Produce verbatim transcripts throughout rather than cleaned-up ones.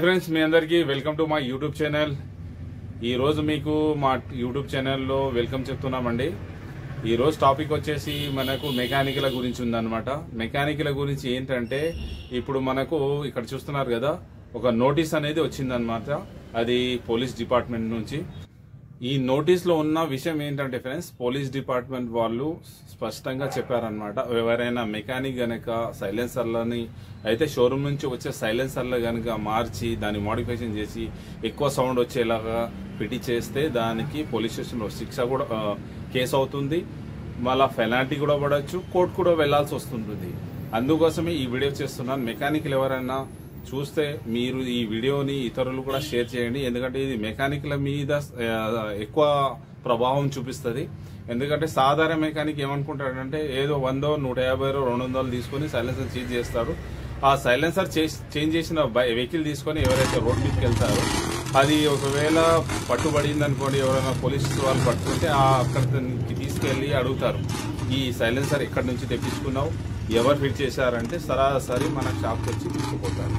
Friends, మీ అందరికీ welcome to my YouTube channel. ఈరోజు మీకు మా యూట్యూబ్ ఛానల్లో వెల్కమ్ చెప్తున్నామండి. ఈరోజు టాపిక్ వచ్చేసి మనకు మెకానికల్ గురించి ఉందన్నమాట. మెకానికల్ గురించి ఏంటంటే, ఇప్పుడు మనకు ఇక్కడ చూస్తున్నారు కదా, ఒక నోటీస్ అనేది వచ్చిందనమాట. అది పోలీస్ డిపార్ట్మెంట్ నుంచి. ఈ నోటీస్ లో ఉన్న విషయం ఏంటంటే ఫ్రెండ్స్, పోలీస్ డిపార్ట్మెంట్ వాళ్ళు స్పష్టంగా చెప్పారనమాట. ఎవరైనా మెకానిక్ గనక సైలెన్సర్లని అయితే షోరూమ్ నుంచి వచ్చే సైలెన్సర్లు గనక మార్చి దాన్ని మోడిఫికేషన్ చేసి ఎక్కువ సౌండ్ వచ్చేలాగా ఫిట్ చేస్తే దానికి పోలీస్ స్టేషన్లో శిక్ష కూడా కేసు అవుతుంది. మళ్ళా పెనాల్టీ కూడా పడవచ్చు, కోర్టు కూడా వెళ్లాల్సి వస్తుంటుంది. అందుకోసమే ఈ వీడియో చేస్తున్నాను. మెకానికల్ ఎవరైనా చూస్తే మీరు ఈ వీడియోని ఇతరులు కూడా షేర్ చేయండి. ఎందుకంటే ఇది మెకానిక్ల మీద ఎక్కువ ప్రభావం చూపిస్తుంది. ఎందుకంటే సాధారణ మెకానిక్ ఏమనుకుంటాడంటే, ఏదో వందో నూట యాభై రెండు వందలు తీసుకుని సైలెన్సర్ చేంజ్ చేస్తాడు. ఆ సైలెన్సర్ చేంజ్ చేసిన వెహికల్ తీసుకుని ఎవరైతే రోడ్ మీదకి వెళ్తారో, అది ఒకవేళ పట్టుబడింది అనుకోండి, ఎవరైనా పోలీస్ వాళ్ళు పట్టుకుంటే అక్కడికి తీసుకెళ్లి అడుగుతారు, ఈ సైలెన్సర్ ఎక్కడి నుంచి తెప్పించుకున్నావు, ఎవరు ఫిట్ చేశారంటే సరాసరి మన షాప్కి వచ్చి తీసుకుపోతారు.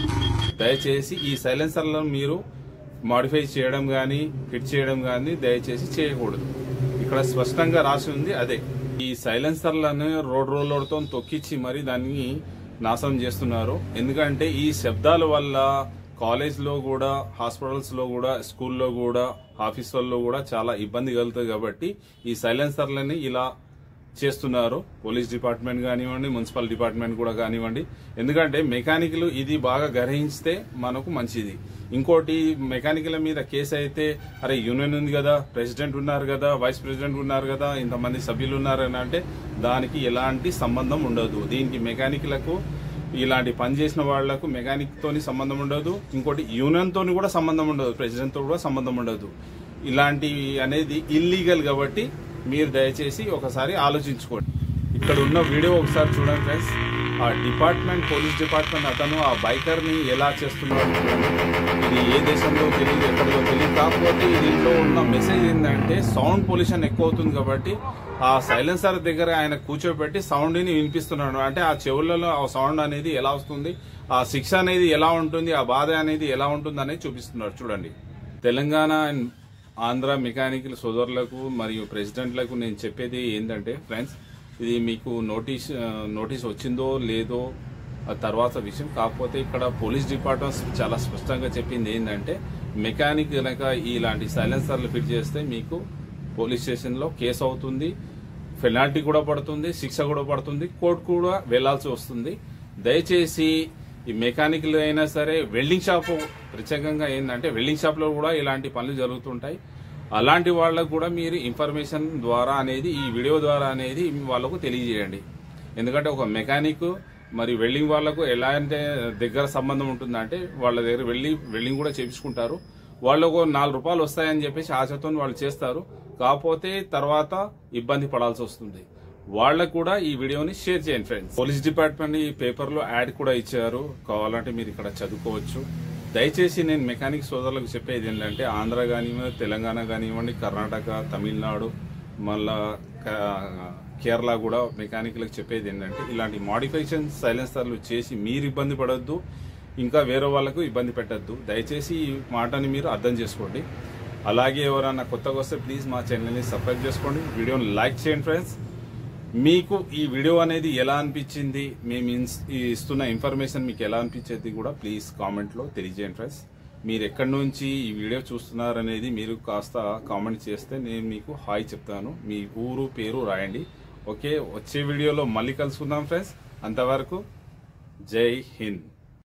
దయచేసి ఈ సైలెన్సర్లను మీరు మాడిఫై చేయడం కానీ ఫిట్ చేయడం కానీ దయచేసి చేయకూడదు. ఇక్కడ స్పష్టంగా రాసి ఉంది అదే. ఈ సైలెన్సర్లను రోడ్ రోలర్తో తొక్కిచ్చి మరి దాన్ని నాశనం చేస్తున్నారు. ఎందుకంటే ఈ శబ్దాల వల్ల కాలేజ్ లో కూడా, హాస్పిటల్స్ లో కూడా, స్కూల్లో కూడా, ఆఫీసుల్లో కూడా చాలా ఇబ్బంది కలుగుతుంది. కాబట్టి ఈ సైలెన్సర్లని ఇలా చేస్తున్నారు పోలీస్ డిపార్ట్మెంట్ కానివ్వండి, మున్సిపల్ డిపార్ట్మెంట్ కూడా కానివ్వండి. ఎందుకంటే మెకానికల్ ఇది బాగా గ్రహించితే మనకు మంచిది. ఇంకోటి, మెకానికల్ మీద కేసు అయితే, అరే యూనియన్ ఉంది కదా, ప్రెసిడెంట్ ఉన్నారు కదా, వైస్ ప్రెసిడెంట్ ఉన్నారు కదా, ఇంతమంది సభ్యులు ఉన్నారని అంటే దానికి ఎలాంటి సంబంధం ఉండదు. దీనికి మెకానికలకు, ఇలాంటి పని చేసిన వాళ్లకు మెకానిక్ తోని సంబంధం ఉండదు. ఇంకోటి, యూనియన్ తోని కూడా సంబంధం ఉండదు, ప్రెసిడెంట్ తో కూడా సంబంధం ఉండదు. ఇలాంటి అనేది ఇల్లీగల్ కాబట్టి మీరు దయచేసి ఒకసారి ఆలోచించుకోండి. ఇక్కడ ఉన్న వీడియో ఒకసారి చూడండి ఫ్రెండ్స్. ఆ డిపార్ట్మెంట్, పోలీస్ డిపార్ట్మెంట్ అతను ఆ బైకర్ ని ఎలా చేస్తున్నాడు చూడండి. ఇది ఏ దేశంలో తెలియదు, ఎక్కడిదో తెలియదు. కాకపోతే దీంట్లో ఉన్న మెసేజ్ ఏంటంటే, సౌండ్ పొల్యూషన్ ఎక్కువ అవుతుంది కాబట్టి ఆ సైలెన్సర్ దగ్గర ఆయన కూర్చోబెట్టి సౌండ్ ని వినిపిస్తున్నాడు. అంటే ఆ చెవులలో ఆ సౌండ్ అనేది ఎలా వస్తుంది, ఆ శిక్ష అనేది ఎలా ఉంటుంది, ఆ బాధ అనేది ఎలా ఉంటుంది అనేది చూపిస్తున్నాడు చూడండి. తెలంగాణ అండ్ ఆంధ్ర మెకానికల్ సోదరులకు మరియు ప్రెసిడెంట్లకు నేను చెప్పేది ఏంటంటే ఫ్రెండ్స్, ఇది మీకు నోటీస్ నోటీస్ వచ్చిందో లేదో తర్వాత విషయం. కాకపోతే ఇక్కడ పోలీస్ డిపార్ట్మెంట్ చాలా స్పష్టంగా చెప్పింది ఏంటంటే, మెకానిక్ కనుక ఇలాంటి సైలెన్సర్లు ఫిట్ చేస్తే మీకు పోలీస్ స్టేషన్లో కేసు అవుతుంది, పెనాల్టీ కూడా పడుతుంది, శిక్ష కూడా పడుతుంది, కోర్టు కూడా వెళ్లాల్సి వస్తుంది. దయచేసి ఈ మెకానికల్ అయినా సరే, వెల్డింగ్ షాప్ ప్రత్యేకంగా ఏంటంటే, వెల్డింగ్ షాప్ లో కూడా ఇలాంటి పనులు జరుగుతుంటాయి. అలాంటి వాళ్ళకు కూడా మీరు ఇన్ఫర్మేషన్ ద్వారా అనేది, ఈ వీడియో ద్వారా అనేది వాళ్ళకు తెలియజేయండి. ఎందుకంటే ఒక మెకానిక్ మరి వెల్డింగ్ వాళ్లకు ఎలా అంటే దగ్గర సంబంధం ఉంటుందంటే, వాళ్ళ దగ్గర వెళ్ళి వెల్డింగ్ కూడా చేయించుకుంటారు. వాళ్ళకు నాలుగు రూపాయలు వస్తాయని చెప్పేసి ఆశతో వాళ్ళు చేస్తారు. కాకపోతే తర్వాత ఇబ్బంది పడాల్సి వస్తుంది. వాళ్ళకు కూడా ఈ వీడియోని షేర్ చేయండి ఫ్రెండ్స్. పోలీస్ డిపార్ట్మెంట్ ఈ పేపర్ లో యాడ్ కూడా ఇచ్చారు, కావాలంటే మీరు ఇక్కడ చదువుకోవచ్చు. దయచేసి నేను మెకానిక్ సోదరులకు చెప్పేది ఏంటంటే, ఆంధ్ర కానివ్వండి, తెలంగాణ కానివ్వండి, కర్ణాటక, తమిళనాడు, మళ్ళా కేరళ కూడా మెకానిక్లకు చెప్పేది ఏంటంటే, ఇలాంటి మోడిఫికేషన్ సైలెన్సర్లు చేసి మీరు ఇబ్బంది పడొద్దు, ఇంకా వేరే వాళ్ళకు ఇబ్బంది పెట్టద్దు. దయచేసి ఈ మాటని మీరు అర్థం చేసుకోండి. అలాగే ఎవరైనా కొత్తగా వస్తే ప్లీజ్ మా ఛానల్ని సబ్స్క్రైబ్ చేసుకోండి, వీడియోని లైక్ చేయండి ఫ్రెండ్స్. మీకు ఈ వీడియో అనేది ఎలా అనిపించింది, మేము ఇస్తున్న ఇన్ఫర్మేషన్ మీకు ఎలా అనిపించేది కూడా ప్లీజ్ కామెంట్ లో తెలియజేయండి ఫ్రెండ్స్. మీరు ఎక్కడి నుంచి ఈ వీడియో చూస్తున్నారనేది మీరు కాస్త కామెంట్ చేస్తే నేను మీకు హాయ్ చెప్తాను. మీ ఊరు పేరు రాయండి. ఓకే, వచ్చే వీడియోలో మళ్ళీ కలుసుకుందాం ఫ్రెండ్స్. అంతవరకు జై హింద్.